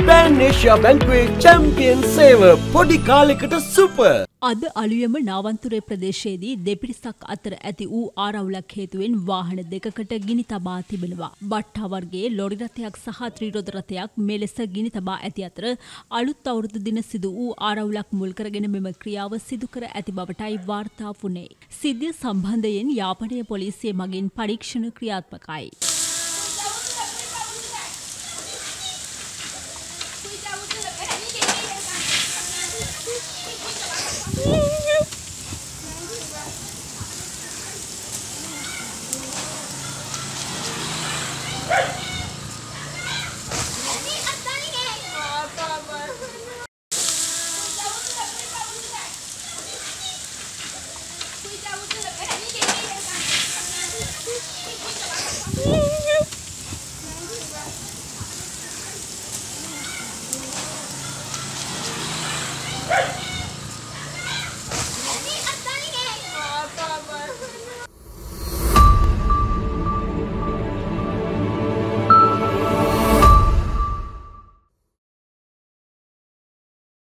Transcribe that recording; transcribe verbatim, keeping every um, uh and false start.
Pan Asia Bankway Champion Saver පොඩි කාලයකට super. අද අලුයම නාවන්තුරේ ප්‍රදේශයේදී දෙපිරිසක් අතර ඇති වූ ආරවුලක් හේතුවෙන් වාහන දෙකකට ගිනි තබා තිබෙනවා. බට්ටා වර්ගයේ ලොරි රථයක් සහ ත්‍රිරෝද රථයක් මෙලෙස ගිනි තබා ඇති අතර අලුත් අවුරුදු දින සිදු වූ ආරවුලක් මුල් කරගෙන මෙම ක්‍රියාව සිදු කර ඇති බවටයි වාර්තා වුණේ. සිද්ධිය සම්බන්ධයෙන් යාපනීය පොලිසිය මගින් පරීක්ෂණ ක්‍රියාත්මකයි.